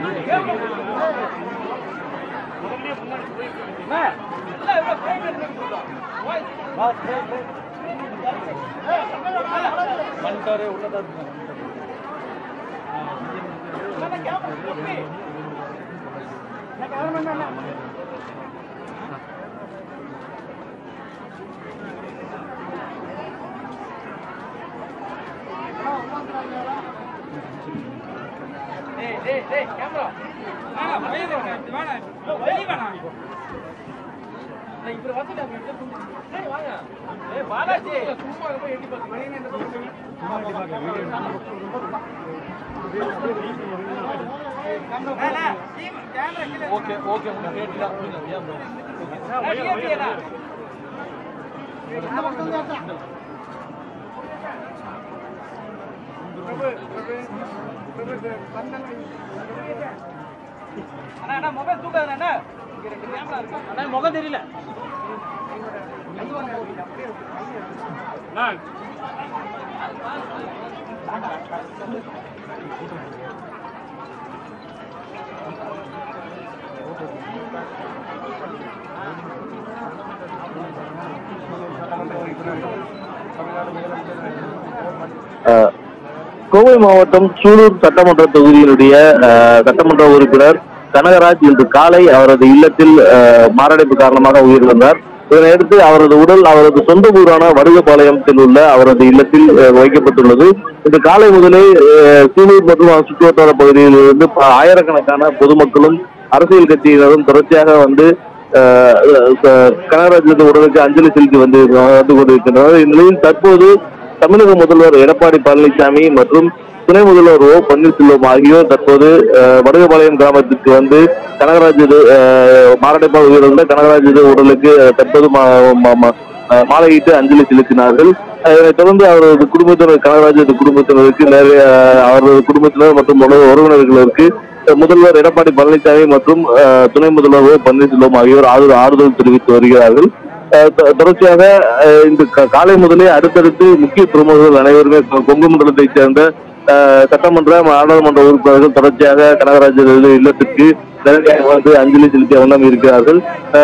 Mobile தூக்காத முகம் தெரியல கோவை மாவட்டம் சூலூர் சட்டமன்ற தொகுதியினுடைய சட்டமன்ற உறுப்பினர் கனகராஜ் இன்று காலை அவரது இல்லத்தில் மாரடைப்பு காரணமாக உயிரிழந்தார். இதனையடுத்து அவரது உடல் அவரது சொந்த ஊரான வடுகபாளையத்தில் உள்ள அவரது இல்லத்தில் வைக்கப்பட்டுள்ளது. இன்று காலை முதலே சூலூர் மற்றும் சுற்றுவட்டார பகுதியில் இருந்து ஆயிரக்கணக்கான பொதுமக்களும் அரசியல் கட்சியினரும் தொடர்ச்சியாக வந்து கனகராஜ் உடலுக்கு அஞ்சலி செலுத்தி வந்து கொண்டிருக்கின்றனர். இந்நிலையில் தற்போது தமிழக முதல்வர் எடப்பாடி பழனிசாமி மற்றும் துணை முதல்வர் ஓ பன்னீர்செல்வம் ஆகியோர் தற்போது வடுகபாளையம் கிராமத்திற்கு வந்து கனகராஜ் மாரடைப்பாக உயிரிழந்த கனகராஜ் உடலுக்கு தற்போது மாலையிட்டு அஞ்சலி செலுத்தினார்கள். இதனைத் தொடர்ந்து அவரது குடும்பத்தினர் கனகராஜ் குடும்பத்தினருக்கு அவரது குடும்பத்தினர் மற்றும் உறவினர்களுக்கு முதல்வர் எடப்பாடி பழனிசாமி மற்றும் துணை முதல்வர் ஓ பன்னீர்செல்வம் ஆகியோர் ஆறுதல் தெரிவித்து வருகிறார்கள். தொடர்ச்சியாக இந்த காலை முதலே அடுத்தடுத்து முக்கிய பிரமுகர்கள் அனைவருமே கொங்கு மண்டலத்தைச் சேர்ந்த சட்டமன்ற நாடாளுமன்ற உறுப்பினர்கள் தொடர்ச்சியாக கனகராஜ் இல்லத்திற்கு நேரடியாக வந்து அஞ்சலி செலுத்திய வண்ணம் இருக்கிறார்கள்.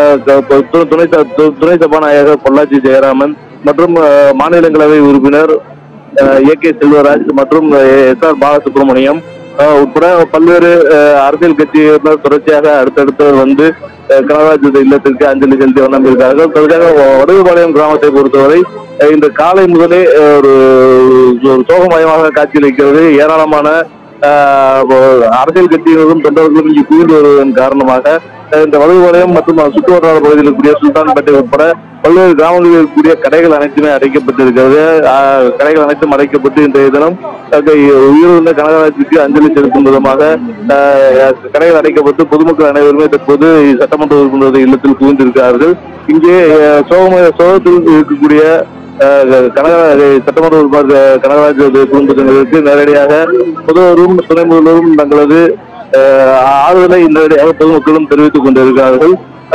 துணை சபாநாயகர் பொள்ளாச்சி ஜெயராமன் மற்றும் மாநிலங்களவை உறுப்பினர் AK செல்வராஜ் மற்றும் SR பாலசுப்ரமணியம் உட்பட பல்வேறு அரசியல் கட்சியினர் தொடர்ச்சியாக அடுத்தடுத்து வந்து கனகராஜ் இல்லத்திற்கு அஞ்சலி செலுத்திய வண்ணம் இருக்கிறார்கள். தொடர்ச்சியாக வடுகபாளையம் கிராமத்தை பொறுத்தவரை இன்று காலை முதலே ஒரு சோகமயமாக காட்சியளிக்கிறது. ஏராளமான அரசியல் கட்சியினரும் தொண்டர்களும் இங்கு குவிந்து வருவதன் காரணமாக இந்த வடுகபாளையம் மற்றும் சுற்றுவட்டார பகுதியில் இருக்கக்கூடிய சுல்தான்பேட்டை உட்பட பல்வேறு கிராமங்களில் இருக்கக்கூடிய கடைகள் அனைத்துமே அடைக்கப்பட்டிருக்கிறது. கடைகள் அனைத்தும் அடைக்கப்பட்டு இன்றைய தினம் உயிரிழந்த கனகராஜுக்கு அஞ்சலி செலுத்தும் விதமாக கடைகள் அடைக்கப்பட்டு பொதுமக்கள் அனைவருமே தற்போது சட்டமன்ற உறுப்பினர்கள் இல்லத்தில் குவிந்திருக்கிறார்கள். இங்கே சோகத்தில் இருக்கக்கூடிய சட்டமன்ற உறுப்பினர் கனகராஜ் குடும்பத்தினருக்கு நேரடியாக முதல்வரும் துணை முதல்வரும் தங்களது ஆறுதலை நேரடியாக பொதுமக்களும் தெரிவித்துக் கொண்டிருக்கிறார்கள்.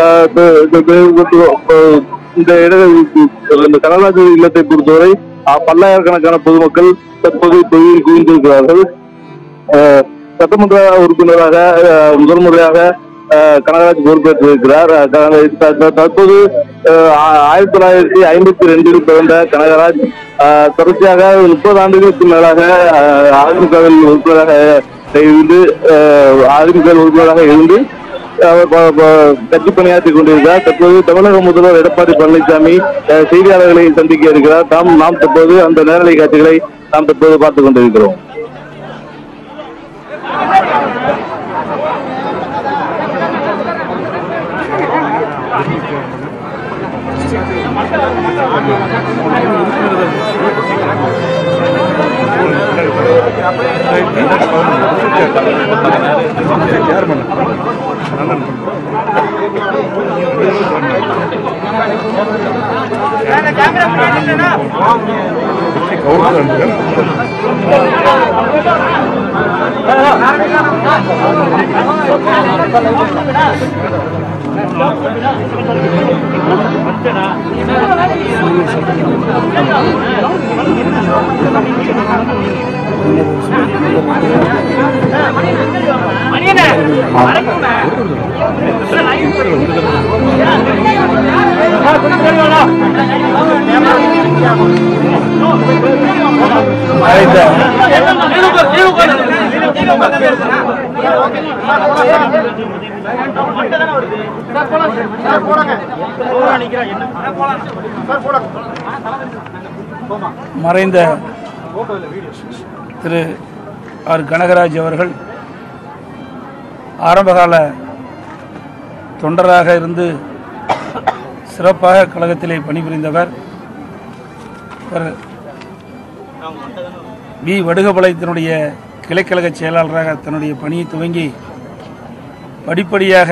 இந்த கனகராஜ் இல்லத்தை பொறுத்தவரை பல்லாயிரக்கணக்கான பொதுமக்கள் தற்போது தொழிலில் குவிந்திருக்கிறார்கள். சட்டமன்ற உறுப்பினராக முதல் முறையாக கனகராஜ் பொறுப்பேற்றிருக்கிறார். தற்போது 1952 பிறந்த கனகராஜ் தொடர்ச்சியாக 30 ஆண்டுகளுக்கு மேலாக அதிமுகவில் உறுப்பினராக இருந்து கட்சி பணியாற்றிக் கொண்டிருக்கிறார். தற்போது தமிழக முதல்வர் எடப்பாடி பழனிசாமி செய்தியாளர்களை சந்திக்க இருக்கிறார். நாம் தற்போது அந்த நேரலை காட்சிகளை நாம் தற்போது பார்த்துக் கொண்டிருக்கிறோம். மணியண்ணே மறைந்த திரு ஆர் கனகராஜ் அவர்கள் ஆரம்பகால தொண்டராக இருந்து சிறப்பாக கழகத்திலே பணிபுரிந்தவர். வி வடுகபாளையத்தினுடைய கிளைக்கழக செயலாளராக தன்னுடைய பணியை துவங்கி படிப்படியாக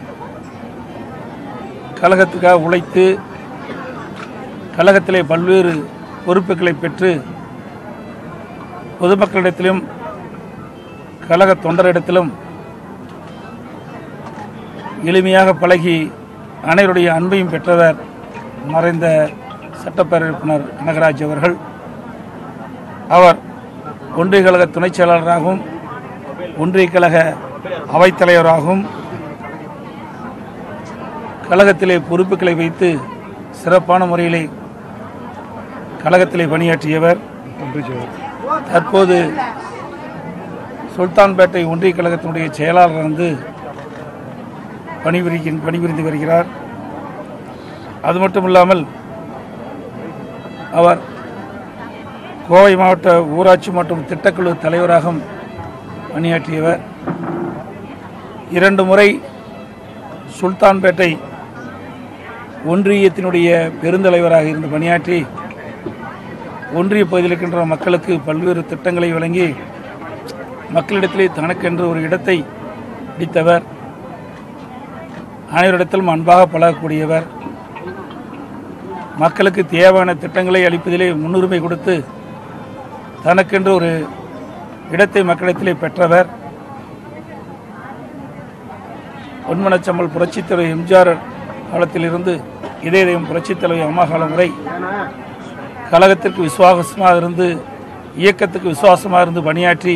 கழகத்துக்காக உழைத்து கழகத்திலே பல்வேறு பொறுப்புகளை பெற்று பொதுமக்களிடத்திலும் கழக தொண்டரிடத்திலும் எளிமையாக பழகி அனைவருடைய அன்பையும் பெற்றவர் மறைந்த சட்டப்பேரவை உறுப்பினர் கனகராஜ் அவர்கள். அவர் ஒன்றிய கழக துணைச் செயலாளராகவும் ஒன்றிய கழக அவைத்தலைவராகவும் கழகத்திலே பொறுப்புகளை வைத்து சிறப்பான முறையிலே கழகத்திலே பணியாற்றியவர். தற்போது சுல்தான்பேட்டை ஒன்றிய கழகத்தினுடைய செயலாளர் வந்து பணிபுரிந்து வருகிறார். அது மட்டும் இல்லாமல் அவர் கோவை மாவட்ட ஊராட்சி மற்றும் திட்டக்குழு தலைவராகவும் பணியாற்றியவர். 2 முறை சுல்தான்பேட்டை ஒன்றியத்தினுடைய பெருந்தலைவராக இருந்து பணியாற்றி ஒன்றிய பகுதியில் இருக்கின்ற மக்களுக்கு பல்வேறு திட்டங்களை வழங்கி மக்களிடத்திலே தனக்கென்று ஒரு இடத்தை பிடித்தவர். அனைவரிடத்திலும் அன்பாக பழகக்கூடியவர். மக்களுக்கு தேவையான திட்டங்களை அளிப்பதிலே முன்னுரிமை கொடுத்து தனக்கென்று ஒரு இடத்தை மக்களிடத்திலே பெற்றவர். பொன்மனச்சம்மல் புரட்சித் தலைவர் எம்ஜிஆர் காலத்திலிருந்து இதயம் புரட்சித் தலைவர் அம்மா காலம் வரை கழகத்திற்கு விசுவாசமாக இருந்து இயக்கத்துக்கு விசுவாசமாக இருந்து பணியாற்றி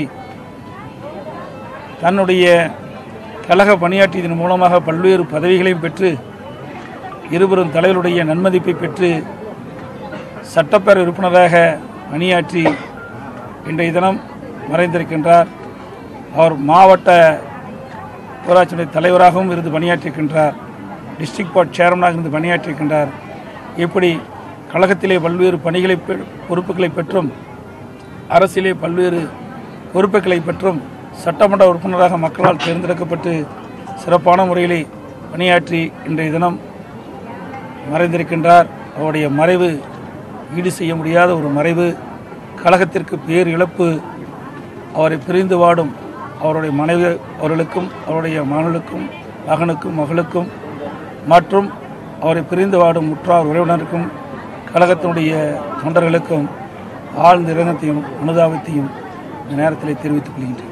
தன்னுடைய கழக பணியாற்றியதன் மூலமாக பல்வேறு பதவிகளையும் பெற்று இருவரும் தலைவருடைய நன்மதிப்பை பெற்று சட்டப்பேரவை உறுப்பினராக பணியாற்றி இன்றைய தினம் மறைந்திருக்கின்றார். அவர் மாவட்ட ஊராட்சி தலைவராகவும் இருந்து பணியாற்றியிருக்கின்றார். டிஸ்ட்ரிக்ட் போர்ட் சேர்மனாக இருந்து பணியாற்றியிருக்கின்றார். இப்படி கழகத்திலே பல்வேறு பணிகளை பொறுப்புகளை பெற்றும் அரசியலே பல்வேறு பொறுப்புகளை பெற்றும் சட்டமன்ற உறுப்பினராக மக்களால் தேர்ந்தெடுக்கப்பட்டு சிறப்பான முறையிலே பணியாற்றி இன்றைய தினம் மறைந்திருக்கின்றார். அவருடைய மறைவு ஈடு செய்ய முடியாத ஒரு மறைவு. கழகத்திற்கு பேர் இழப்பு. அவரை பிரிந்து வாடும் அவருடைய மனைவி அவர்களுக்கும் அவருடைய மகனுக்கும் மகளுக்கும் மற்றும் அவரை பிரிந்து வாடும் முற்றார் உறவினருக்கும் கழகத்தினுடைய தொண்டர்களுக்கும் ஆழ்ந்த இரங்கத்தையும் அனுதாபத்தையும் இந்த நேரத்தில் தெரிவித்துக் கொள்கின்றேன்.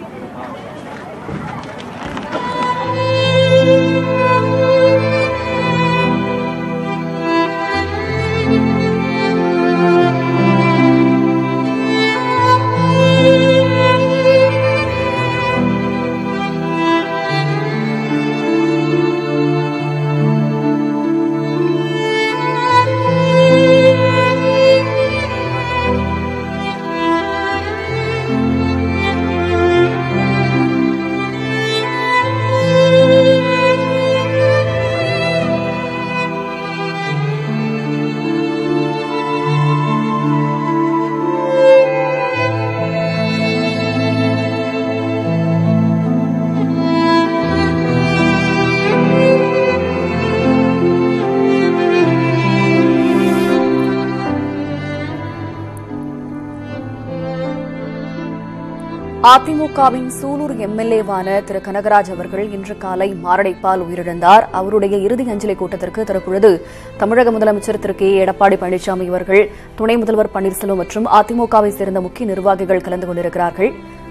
அதிமுகவின் சூலூர் எம்எல்ஏவான திரு கனகராஜ் அவர்கள் இன்று காலை மாரடைப்பால் உயிரிழந்தார். அவருடைய இறுதி அஞ்சலி கூட்டத்திற்கு தற்பொழுது தமிழக முதலமைச்சர் திரு கே எடப்பாடி பழனிசாமி அவர்கள், துணை முதல்வர் பன்னீர்செல்வம் மற்றும் அதிமுகவை சேர்ந்த முக்கிய நிர்வாகிகள் கலந்து கொண்டிருக்கிறார்கள்.